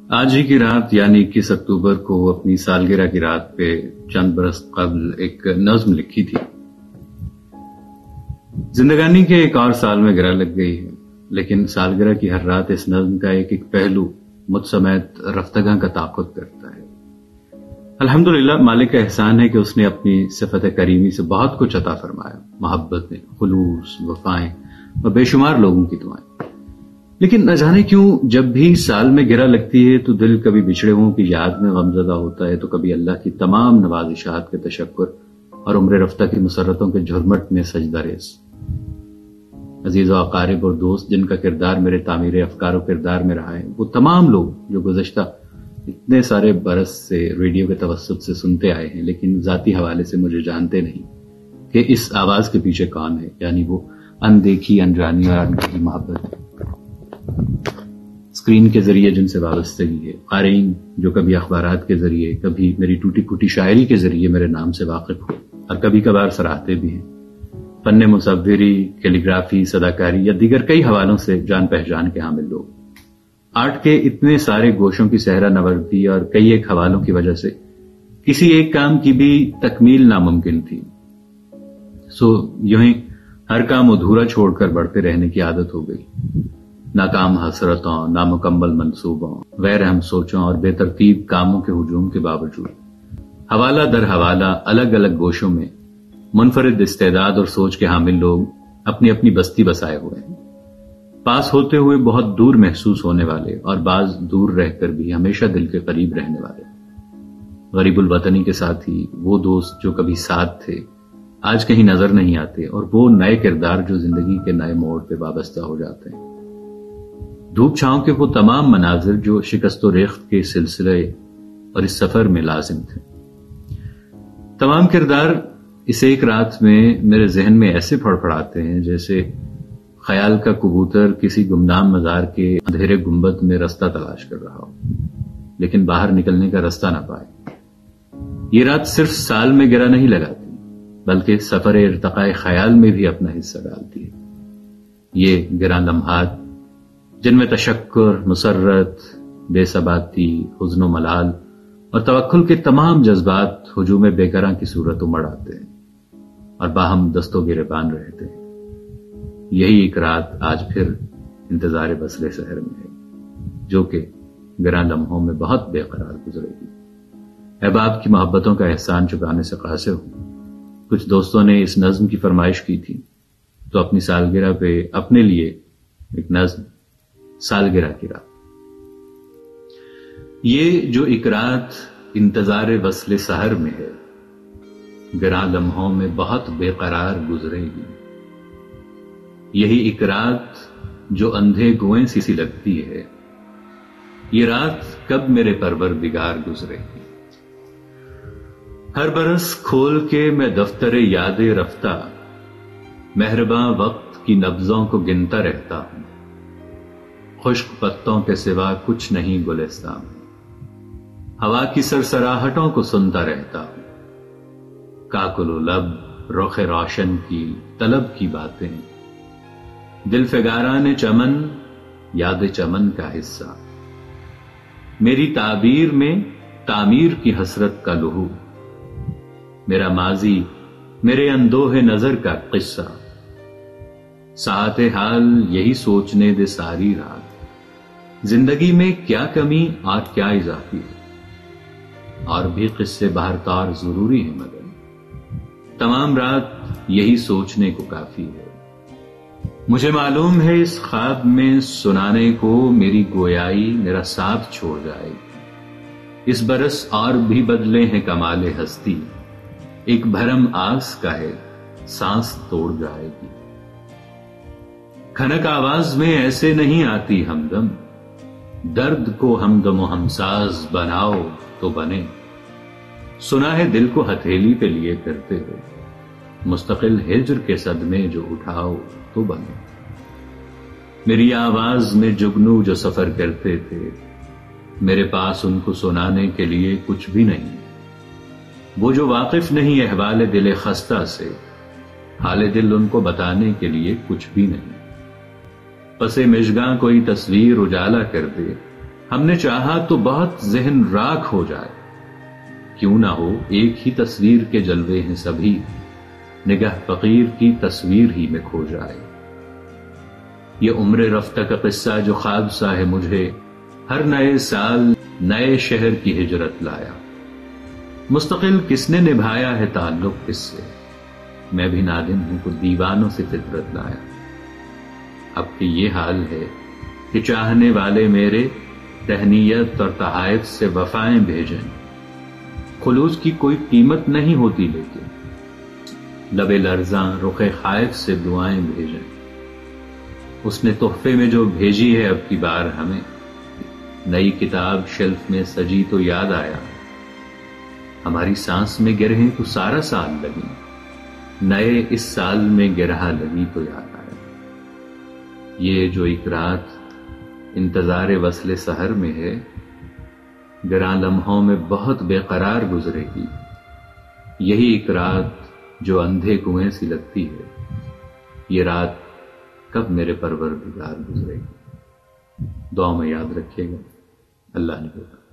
آج ہی کی رات یعنی 21 اکتوبر کو اپنی سالگرہ کی رات پہ چند برس قبل ایک نظم لکھی تھی۔ زندگانی کے ایک اور سال میں گرہ لگ گئی ہے، لیکن سالگرہ کی ہر رات اس نظم کا ایک پہلو مجھ سمیت رفتگاں کا تعاقب کرتا ہے۔ الحمدللہ مالک کا احسان ہے کہ اس نے اپنی صفت کریمی سے بہت کچھ عطا فرمایا، محبتیں، خلوص، وفائیں اور بے شمار لوگوں کی دعائیں۔ لیکن نہ جانے کیوں جب بھی سال میں گرہ لگتی ہے تو دل کبھی بچھڑے ہوں کی یاد میں غمزدہ ہوتا ہے، تو کبھی اللہ کی تمام نوازشات کے تشکر اور عمر رفتہ کی مسرتوں کے جھرمٹ میں سجدہ ریز۔ عزیز و اقارب اور دوست جن کا کردار میرے تعمیر افکار و کردار میں رہا ہے، وہ تمام لوگ جو گزشتہ اتنے سارے برس سے ریڈیو کے توسط سے سنتے آئے ہیں، لیکن ذاتی حوالے سے مجھے جانتے نہیں کہ اس آواز کے پیچھے کون ہے، یعنی وہ اندیکھی، انجانی اور انکھی محبت ہے۔ اسکرین کے ذریعے جن سے وابستگی ہے، قارئین جو کبھی اخبارات کے ذریعے، کبھی میری ٹوٹی پھوٹی شاعری کے ذریعے میرے نام سے واقف ہو اور کبھی کبھار سراہتے بھی ہیں، فن مصوری، کیلیگرافی، صداکاری یا دیگر کئی حوالوں سے جان پہچان کے حامل لوگ۔ آرٹ کے اتنے سارے گوشوں کی صحرا نوردی اور کئی ایک حوالوں کی وجہ سے کسی ایک کام کی بھی تکمیل ناممکن تھی، یوں ہی ہر کام ادھورا چھوڑ کر بڑھتے رہنے کی عادت ہو گئی۔ ناکام حسرتوں، نامکمل منصوبوں، غیر اہم سوچوں اور بے ترتیب کاموں کے ہجوم کے باوجود حوالہ در حوالہ الگ الگ گوشوں میں منفرد استعداد اور سوچ کے حامل لوگ اپنی اپنی بستی بسائے ہوئے ہیں، پاس ہوتے ہوئے بہت دور محسوس ہونے والے اور بعض دور رہ کر بھی ہمیشہ دل کے قریب رہنے والے۔ غریب الوطنی کے ساتھ ہی وہ دوست جو کبھی ساتھ تھے آج کہیں نظر نہیں آتے، اور وہ نئے کردار جو زندگی کے نئے موڑ پہ وابستہ ہو جاتے ہیں۔ دھوپ چھاؤں کے وہ تمام مناظر جو شکست و ریخت کے سلسلے اور اس سفر میں لازم تھے، تمام کردار اس ایک رات میں میرے ذہن میں ایسے پھڑپھڑاتے ہیں جیسے خیال کا کبوتر کسی گمنام مزار کے اندھیرے گنبد میں رستہ تلاش کر رہا ہو، لیکن باہر نکلنے کا رستہ نہ پائے۔ یہ رات صرف سال میں گرہ نہیں لگاتی، بلکہ سفر ارتقاء خیال میں بھی اپنا حصہ ڈالتی ہے۔ یہ گراں لمحات جن میں تشکر، مسرت، بے ثباتی، حزن و ملال اور توکل کے تمام جذبات ہجوم بے گراں کی صورت امڑ آتے ہیں اور باہم دست و گریبان رہتے ہیں۔ یہی ایک رات آج پھر انتظار وصل سحر میں ہے، جو کہ گراں لمحوں میں بہت بے قرار گزرے گی۔ احباب کی محبتوں کا احسان چکانے سے قاصر ہوں۔ کچھ دوستوں نے اس نظم کی فرمائش کی تھی، تو اپنی سالگرہ پہ اپنے لیے ایک نظم، سالگرہ کی رات۔ یہ جو ایک رات انتظار وصل سحر میں ہے، گراں لمحوں میں بہت بے قرار گزرے گی۔ یہی ایک رات جو اندھے گوئیں سی لگتی ہے، یہ رات کب میرے پروردگار گزرے گی۔ ہر برس کھول کے میں دفتر یاد رفتہ، مہرباں وقت کی نبضوں کو گنتا رہتا ہوں۔ خشک پتوں کے سوا کچھ نہیں گلستان میں، ہوا کی سرسراہٹوں کو سنتا رہتا ہوں۔ کاکل و لب، رخ روشن کی طلب کی باتیں، دل فگاران چمن، یاد چمن کا حصہ، میری تعبیر میں تعمیر کی حسرت کا لہو، میرا ماضی، میرے اندوہ نظر کا قصہ، ساعت حال یہی سوچنے دے ساری رات، زندگی میں کیا کمی اور کیا اضافی ہے، اور بھی قصے بہر تار ضروری ہے، مگر تمام رات یہی سوچنے کو کافی ہے۔ مجھے معلوم ہے اس خواب میں سنانے کو میری گویائی میرا ساتھ چھوڑ جائے گی۔ اس برس اور بھی بدلے ہیں کمال ہستی، ایک بھرم آس کا ہے سانس توڑ جائے گی۔ کھنک آواز میں ایسے نہیں آتی ہمدم، درد کو ہمدم و ہمساز بناؤ تو بنے۔ سنا ہے دل کو ہتھیلی پہ لیے کرتے ہو، مستقل ہجر کے صدمے جو اٹھاؤ تو بنے۔ میری آواز میں جگنو جو سفر کرتے تھے، میرے پاس ان کو سنانے کے لیے کچھ بھی نہیں۔ وہ جو واقف نہیں احوال دل خستہ سے، حال دل ان کو بتانے کے لیے کچھ بھی نہیں۔ پس مژگاں کوئی تصویر اجالا کر دے، ہم نے چاہا تو بہت ذہن راکھ ہو جائے، کیوں نہ ہو ایک ہی تصویر کے جلوے ہیں سبھی، نگہ فقیر کی تصویر ہی میں کھو جائے۔ یہ عمر رفتہ کا قصہ جو خواب سا ہے مجھے، ہر نئے سال نئے شہر کی ہجرت لایا۔ مستقل کس نے نبھایا ہے تعلق کس سے، میں بھی نادم ہوں کہ دیوانوں سے فطرت لایا۔ اب کہ یہ حال ہے کہ چاہنے والے میرے تہنیت اور تحائف سے وفائیں بھیجیں، خلوص کی کوئی قیمت نہیں ہوتی لیکن لب لرزاں رخ خائف سے دعائیں بھیجیں۔ اس نے تحفے میں جو بھیجی ہے اب کی بار ہمیں، نئی کتاب شیلف میں سجی تو یاد آیا، ہماری سانس میں گرہیں تو سارا سال لگی، نئے اس سال میں گرہ لگی تو یاد آیا۔ یہ جو ایک رات انتظار وصل سحر میں ہے، گراں لمحوں میں بہت بے قرار گزرے گی، یہی ایک رات جو اندھے کنویں سی لگتی ہے، یہ رات کب میرے پروردگار گزرے گی۔ دعا میں یاد رکھیے گا، اللہ نے